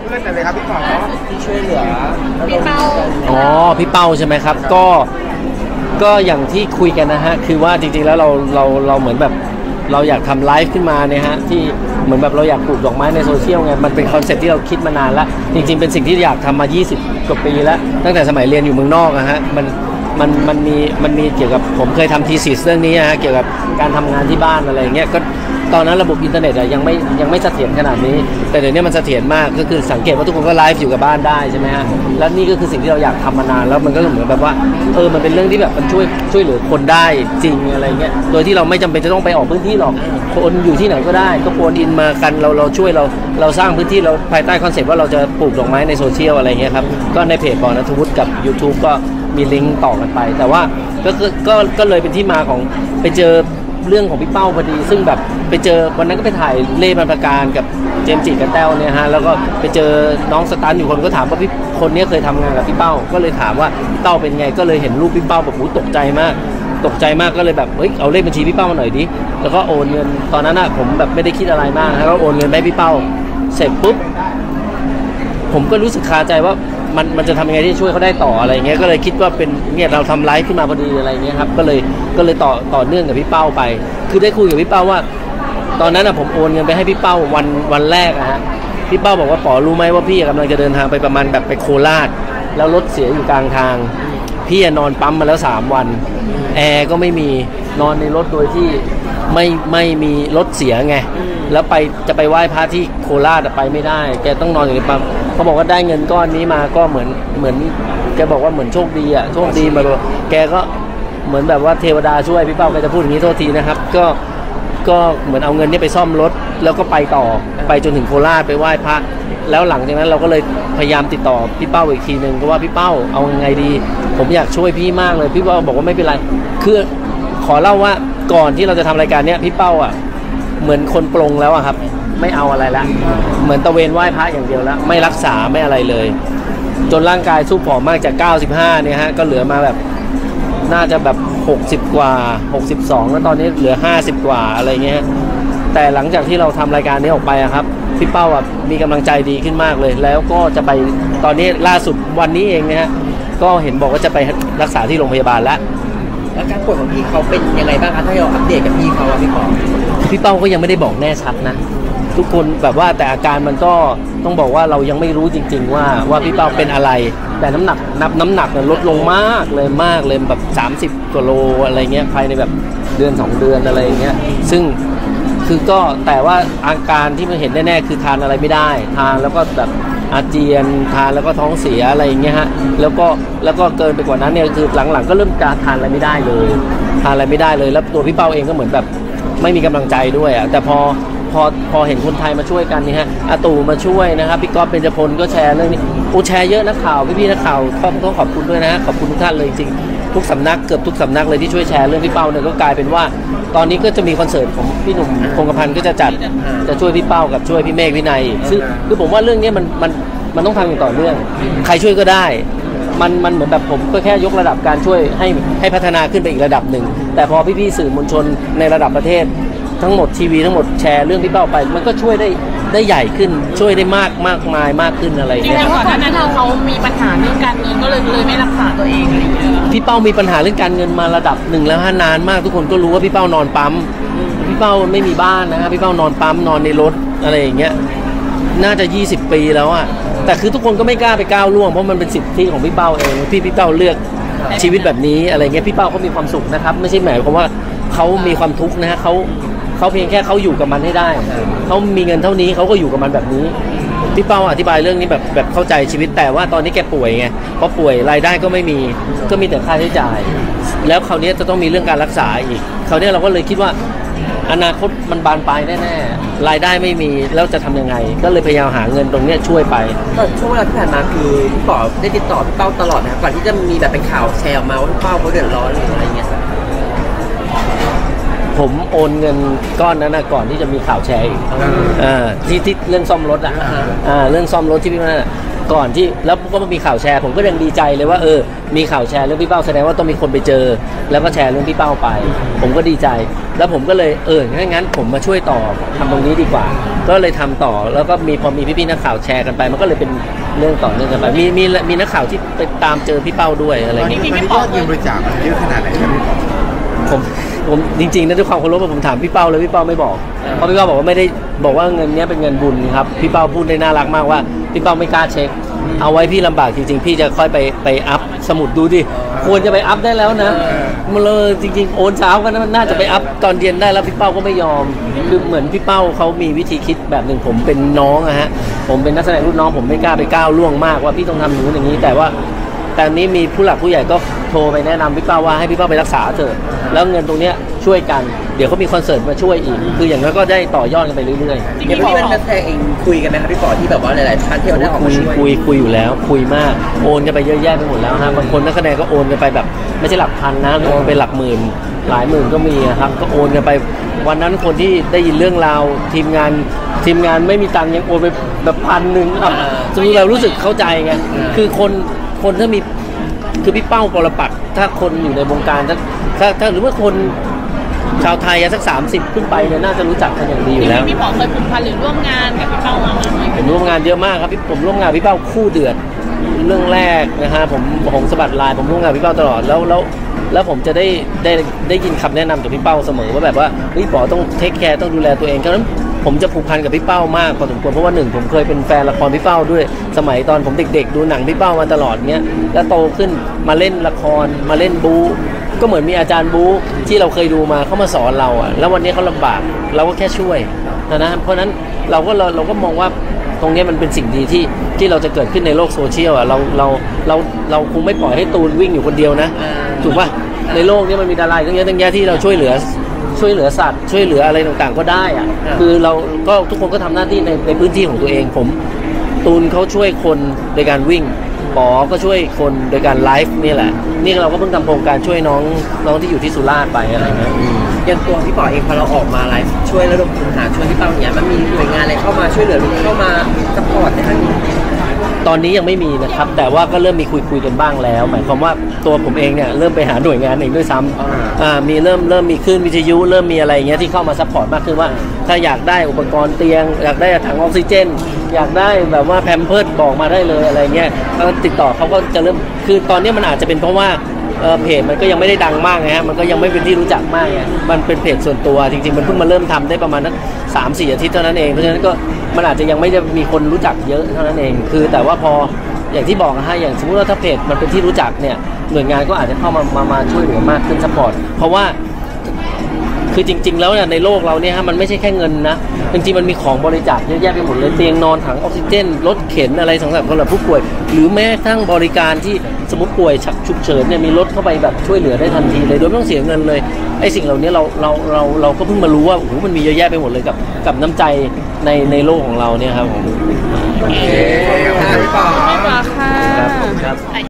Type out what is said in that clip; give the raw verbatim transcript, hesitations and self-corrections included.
พื่อนอะไรครับพี่ป๋อที่ช่วยเหลือพี่เป้าอ๋อพี่เป้าใช่ไหมครับก็ก็อย่างที่คุยกันนะฮะคือว่าจริงๆแล้วเราเราเราเหมือนแบบเราอยากทำไลฟ์ขึ้นมาเนี่ยฮะที่เหมือนแบบเราอยากปลูกดอกไม้ในโซเชียลไงมันเป็นคอนเซ็ปต์ที่เราคิดมานานแล้วจริงๆเป็นสิ่งที่อยากทำมายี่สิบกว่าปีแล้วตั้งแต่สมัยเรียนอยู่เมืองนอกอะฮะมันมันมันมีมันมีเกี่ยวกับผมเคยทำทีสิสเรื่องนี้ฮะเกี่ยวกับการทำงานที่บ้านอะไรเงี้ยก็ตอนนั้นระบบอินเทอร์เน็ตอะยังไม่ยังไม่เสถียรขนาดนี้แต่เดี๋ยวนี้มันเสถียรมากก็คือสังเกตว่าทุกคนก็ไลฟ์อยู่กับบ้านได้ใช่ไหมฮะแล้วนี่ก็คือสิ่งที่เราอยากทำมานานแล้วมันก็เหมือนแบบว่าเออมันเป็นเรื่องที่แบบมันช่วยช่วยเหลือคนได้จริงอะไรเงี้ยโดยที่เราไม่จำเป็นจะต้องไปออกพื้นที่หรอกคนอยู่ที่ไหนก็ได้ก็โอนอินมากันเราเราช่วยเราเราสร้างพื้นที่เราภายใต้คอนเซ็ปต์ว่าเราจะปลูกดอกไม้ในโซเชียลอะไรเงี้ยครับก็ในเพจของณัฐวุฒิกับ YouTube ก็มีลิงก์ต่อกันไปแต่ว่าก็ก็ก็เลยเป็นที่มาของไปเจอเรื่องของพี่เป้าพอดีซึ่งแบบไปเจอวันนั้นก็ไปถ่ายเล่บรรพการกับเจมส์จิกับแต้วเนี่ยฮะแล้วก็ไปเจอน้องสตันอยู่คนก็ถามว่าพี่คนนี้เคยทำงานกับพี่เป้าก็เลยถามว่าพี่เป้าเป็นไงก็เลยเห็นรูปพี่เป้าแบบโอ้ตกใจมากตกใจมากก็เลยแบบเฮ้ยเอาเลขบัญชีพี่เป้ามาหน่อยดิแล้วก็โอนเงินตอนนั้นน่ะผมแบบไม่ได้คิดอะไรมากแล้วก็โอนเงินไปให้พี่เป้าเสร็จปุ๊บผมก็รู้สึกคาใจว่ามันมันจะทำยังไงที่ช่วยเขาได้ต่ออะไรเงี้ยก็เลยคิดว่าเป็นเนี่ยเราทำไลฟ์ขึ้นมาพอดีอะไรเงี้ยครับก็เลยก็เลยต่อต่อเนื่องกับพี่เป้าไปคือได้คุยกับพี่เป้าว่าตอนนั้นอะผมโอนเงินไปให้พี่เป้าวันวันแรกอะฮะพี่เป้าบอกว่าป๋อรู้ไหมว่าพี่กำลังจะเดินทางไปประมาณแบบไปโคราชแล้วรถเสียอยู่กลางทางพี่นอนปั๊มมาแล้วสามวันแอร์ก็ไม่มีนอนในรถโดยที่ไม่ไม่มีรถเสียไงแล้วไปจะไปไหว้พระที่โคราชไปไม่ได้แกต้องนอนอยู่ในปั๊มเขาบอกว่าได้เงินก้อนนี้มาก็เหมือนเหมือนแกบอกว่าเหมือนโชคดีอ่ะโชคดีมาแกก็เหมือนแบบว่าเทวดาช่วยพี่เป้าแกจะพูดอย่างนี้โทษทีนะครับก็ก็เหมือนเอาเงินนี้ไปซ่อมรถแล้วก็ไปต่อไปจนถึงโคราชไปไหว้พระแล้วหลังจากนั้นเราก็เลยพยายามติดต่อพี่เป้าอีกทีนึงเพราะว่าพี่เป้าเอาไงดีผมอยากช่วยพี่มากเลยพี่เป้าบอกว่าไม่เป็นไรคือขอเล่าว่าก่อนที่เราจะทำรายการนี้พี่เป้าอ่ะเหมือนคนปลงแล้วอะครับไม่เอาอะไรละเหมือนตะเวนไหว้พระอย่างเดียวแล้วไม่รักษาไม่อะไรเลยจนร่างกายสู้ผอมมากจากเก้าสิบห้าเนี่ยฮะก็เหลือมาแบบน่าจะแบบหกสิบกว่าหกสิบสองแล้วตอนนี้เหลือห้าสิบกว่าอะไรเงี้ยแต่หลังจากที่เราทำรายการนี้ออกไปอะครับพี่เป้าอ่ะมีกำลังใจดีขึ้นมากเลยแล้วก็จะไปตอนนี้ล่าสุดวันนี้เองนะฮะก็เห็นบอกว่าจะไปรักษาที่โรงพยาบาลแล้วแล้วการป่วยของพี่เขาเป็นยังไงบ้างคะถ้าเราอัปเดตกับพี่เขาอะพี่ป๋อพี่เป้าก็ยังไม่ได้บอกแน่ชัดนะทุกคนแบบว่าแต่อาการมันก็ต้องบอกว่าเรายังไม่รู้จริงๆว่าว่าพี่เป้าเป็นอะไรแต่น้ำหนักนับน้ำหนักเนี่ยลดลงมากเลยมากเลยแบบสามสิบกว่าโลอะไรเงี้ยภายในแบบเดือนสองเดือนอะไรเงี้ยซึ่งคือก็แต่ว่าอาการที่มันเห็นแน่ๆคือทานอะไรไม่ได้ทานแล้วก็แบบอาเจียนทานแล้วก็ท้องเสียอะไรอย่างเงี้ยฮะแล้วก็แล้วก็เกินไปกว่านั้นเนี่ยคือหลังๆก็เริ่มการทานอะไรไม่ได้เลยทานอะไรไม่ได้เลยแล้วตัวพี่เป้าเองก็เหมือนแบบไม่มีกำลังใจด้วยอ่ะแต่พอพอพอเห็นคนไทยมาช่วยกันนี่ฮะอาตู่มาช่วยนะครับพี่ก๊อฟเบญจพลก็แชร์เรื่องนี้โอ้แชร์เยอะนักข่าวพี่ๆนักข่าวต้องต้องขอบคุณด้วยนะขอบคุณทุกท่านเลยจริงทุกสำนักเกือบทุกสำนักเลยที่ช่วยแชร์เรื่องพี่เป้าเนี่ยก็กลายเป็นว่าตอนนี้ก็จะมีคอนเสิร์ตของพี่หนุ่มคงกระพันก็จะจัดจะช่วยพี่เป้ากับช่วยพี่เมฆวินัยซึ่งคือผมว่าเรื่องนี้มันมันมันต้องทำอย่างต่อเนื่องใครช่วยก็ได้มันมันเหมือนแบบผมก็แค่ยกระดับการช่วยให้ให้พัฒนาขึ้นไปอีกระดับหนึ่งแต่พอพี่ๆสื่อมวลชนในระดับประเทศทั้งหมดทีวีทั้งหมดแชร์เรื่องพี่เป้าไปมันก็ช่วยได้ได้ใหญ่ขึ้นช่วยได้มากมากมายมากขึ้นอะไรอย่างเงี้ยก่อนหน้านั้นเขามีปัญหาเรื่องการเงินก็เลยเลยไม่รักษาตัวเองอะไรอย่างเงี้ยพี่เป้ามีปัญหาเรื่องการเงินมาระดับหนึ่งแล้วฮะนานมากทุกคนก็รู้ว่าพี่เป้านอนปั๊มพี่เป้าไม่มีบ้านนะครับพี่เป้านอนปั๊มนอนในรถอะไรอย่างเงี้ยน่าจะยี่สิบปีแล้วอ่ะแต่คือทุกคนก็ไม่กล้าไปก้าวล่วงเพราะมันเป็นสิทธิของพี่เป้าเองพี่พี่เป้าเลือกชีวิตแบบนี้อะไรเงี้ยพี่เป้าเขามีความสุขนะครับไม่ใช่หมายความว่าเขามีความทุกข์นะฮะเขาเขาเพียงแค่เขาอยู่กับมันให้ได้เขามีเงินเท่านี้เขาก็อยู่กับมันแบบนี้พี่เป้าอธิบายเรื่องนี้แบบแบบเข้าใจชีวิตแต่ว่าตอนนี้แกป่วยไงเพราะป่วยรายได้ก็ไม่มีก็มีแต่ค่าใช้จ่ายแล้วคราวนี้จะต้องมีเรื่องการรักษาอีกคราวนี้เราก็เลยคิดว่าอนาคตมันบานปลายแน่ๆรายได้ไม่มีแล้วจะทำยังไงก็เลยพยายามหาเงินตรงนี้ช่วยไปก็ช่วงเวลาที่ผ่านมาคือพี่ป๋อได้ติดต่อพี่เป้าตลอดนะก่อนที่จะมีแบบเป็นข่าวแชร์ออกมาว่าพี่เป้าเขาเดือดร้อนหรืออะไรเงี้ยผมโอนเงินก้อนนั้นนะก่อนที่จะมีข่าวแชร์อีกอ่าที่ที่เรื่องซ่อมรถอ่ะอ่าเรื่องซ่อมรถที่พี่นั่นก่อนที่แล้วก็มีข่าวแชร์ผมก็ยังดีใจเลยว่าเออมีข่าวแชร์เรื่องพี่เป้าแสดงว่าต้องมีคนไปเจอแล้วก็แชร์เรื่องพี่เป้าไปผมก็ดีใจแล้วผมก็เลยเอองั้นงั้นผมมาช่วยต่อทำตรงนี้ดีกว่าก็เลยทำต่อแล้วก็มีพอมีพี่ๆนักข่าวแชร์กันไปมันก็เลยเป็นเรื่องต่อเนื่องกันไปมีมีมีนักข่าวที่ไปตามเจอพี่เป้าด้วยอะไรตอนเงี้ยนี้ยอดเงินบริจาคมันเยอะขนาดไหนครับพี่ป๋อผมผมจริงๆนะด้วยความเคารพผมถามพี่เป้าเลยพี่เป้าไม่บอกเพราะพี่เป้าบอกว่าไม่ได้บอกว่าเงินนี้เป็นเงินบุญครับพี่เป้าพูดได้น่ารักมากว่าพี่เป้าไม่กล้าเช็คเอาไว้พี่ลำบากจริงๆพี่จะค่อยไปไปอัพสมุดดูดิควรจะไปอัพได้แล้วนะมันเลยจริงๆโอนเช้ากันน่าจะไปอัพตอนเย็นได้แล้วพี่เป้าก็ไม่ยอมคือเหมือนพี่เป้าเขามีวิธีคิดแบบหนึ่งผมเป็นน้องอะฮะผมเป็นนักแสดงรุ่นน้องผมไม่กล้าไปก้าวล่วงมากว่าพี่ต้องทำอย่างนู้นอย่างนี้แต่ว่าแต่นี้มีผู้หลักผู้ใหญ่ก็โทรไปแนะนำพี่เป้าว่าให้พี่เป้าไปรักษาเถอะแล้วเงินตรงเนี้ยช่วยกันเดี๋ยวเขามีคอนเสิร์ตมาช่วยอีกคืออย่างนั้นก็ได้ต่อยอดกันไปเรื่อยๆเดี๋ยวพี่เป็นนักแสดงเองคุยกันไหมครับพี่ป๋อที่แบบว่าหลายๆท่านที่เราได้ออกคุมาย ช่วยคุยคุยอยู่แล้วคุยมากโอนกันไปเยอะแยะไปหมดแล้วฮะบางคนนักแสดงก็โอนกันไปแบบไม่ใช่หลักพันนะโอนไปหลักหมื่นหลายหมื่นก็มีครับก็โอนกันไปวันนั้นคนที่ได้ยินเรื่องราวทีมงานทีมงานไม่มีตังค์ยังโอนไปแบบพันหนึ่งอ่ะสมมติเรารู้สึกเข้าใจไงคือคนคนถ้ามีคือพี่เป้าปรปักษ์ถ้าคนอยู่ในวงการถ้าถ้าถ้าหรือว่าคนชาวไทยสักสามสิบขึ้นไปเนี่ยน่าจะรู้จักกันอย่างดีอยู่แล้วพี่ป๋อเคยผูกพันหรือร่วมงานกับพี่เป้ามาไหมผมร่วมงานเยอะมากครับพี่ผมร่วมงานพี่เป้าคู่เดือดเรื่องแรกนะฮะผมผมสะบัดลายผมร่วมงานพี่เป้าตลอดแล้วแล้วแล้วผมจะได้ได้ได้ยินคำแนะนำจากพี่เป้าเสมอว่าแบบว่าพี่ป๋อต้องเทคแคร์ต้องดูแลตัวเองฉะนั้นผมจะผูกพันกับพี่เป้ามากพอสมควรเพราะว่าหนึ่งผมเคยเป็นแฟนละครพี่เป้าด้วยสมัยตอนผมเด็กๆดูหนังพี่เป้ามาตลอดเงี้ยแล้วโตขึ้นมาเล่นละครมาเล่นบู๊ก็เหมือนมีอาจารย์บู๊ที่เราเคยดูมาเขามาสอนเราอ่ะแล้ววันนี้เขาลำบากเราก็แค่ช่วยนะนะเพราะฉะนั้นเราก็เราเราก็มองว่าตรงนี้มันเป็นสิ่งดีที่ที่เราจะเกิดขึ้นในโลกโซเชียลอ่ะเราเราเราเราคงไม่ปล่อยให้ตูนวิ่งอยู่คนเดียวนะถูกป่ะในโลกนี้มันมีดาราตั้งเยอะตั้งแยะที่เราช่วยเหลือช่วยเหลือสัตว์ช่วยเหลืออะไรต่างๆก็ได้อ่ะคือเราก็ทุกคนก็ทำหน้าที่ในในพื้นที่ของตัวเองผมตูนเขาช่วยคนโดยการวิ่งป๋อก็ช่วยคนโดยการไลฟ์นี่แหละนี่เราก็เพิ่งทำโครงการช่วยน้องน้องที่อยู่ที่สุราษฎร์ไปอะไรเงี้ยอย่างตัวพี่ป๋อเองพอเราออกมาไลฟ์ช่วยระดมทุนหาช่วยพี่เป้าอย่างเงี้ยมันมีหน่วยงานอะไรเข้ามาช่วยเหลือหรือเข้ามาซัพพอร์ตในครั้งนี้ตอนนี้ยังไม่มีนะครับแต่ว่าก็เริ่มมีคุยคุยกันบ้างแล้วหมายความว่าตัวผมเองเนี่ยเริ่มไปหาหน่วยงานเองด้วยซ้ำอ่ามีเริ่มเริ่มมีคลื่นวิทยุเริ่มมีอะไรอย่างเงี้ยที่เข้ามาซัพพอร์ตมากขึ้นว่าถ้าอยากได้อุปกรณ์เตียงอยากได้ถังออกซิเจนอยากได้แบบว่าแพมเพิร์สบอกมาได้เลยอะไรเงี้ยก็ติดต่อเขาก็จะเริ่มคือตอนนี้มันอาจจะเป็นเพราะว่าเออเพจมันก็ยังไม่ได้ดังมากไงฮะมันก็ยังไม่เป็นที่รู้จักมากไงมันเป็นเพจส่วนตัวจริงๆมันเพิ่งมาเริ่มทำได้ประมาณนักสามสี่อาทิตย์เท่านั้นเองเพราะฉะนั้นก็มันอาจจะยังไม่ได้มีคนรู้จักเยอะเท่านั้นเองคือแต่ว่าพออย่างที่บอกนะฮะอย่างสมมติว่าถ้าเพจมันเป็นที่รู้จักเนี่ยหน่วยงานก็อาจจะเข้ามามามาช่วยเหลือมากขึ้นซัพพอร์ตเพราะว่าคือจริงๆแล้วเนี่ยในโลกเราเนี่ยฮะมันไม่ใช่แค่เงินนะจริงๆมันมีของบริจาคเยอะแยะไปหมดเลยเตียงนอนถังออกซิเจนรถเข็นอะไรสำหรับสำหรับผู้ป่วยหรือแม้กระทั่งบริการที่สมมติป่วยฉุกเฉินเนี่ยมีรถเข้าไปแบบช่วยเหลือได้ทันทีเลยโดยไม่ต้องเสียเงินเลยไอ้สิ่งเหล่านี้เราเราเราเราก็เพิ่งมารู้ว่าโอ้โหมันมีเยอะแยะไปหมดเลยกับกับน้ำใจในในโลกของเราเนี่ยครับผมโอเคขอบคุณค่ะพี่ป๋อขอบคุณค่ะครับ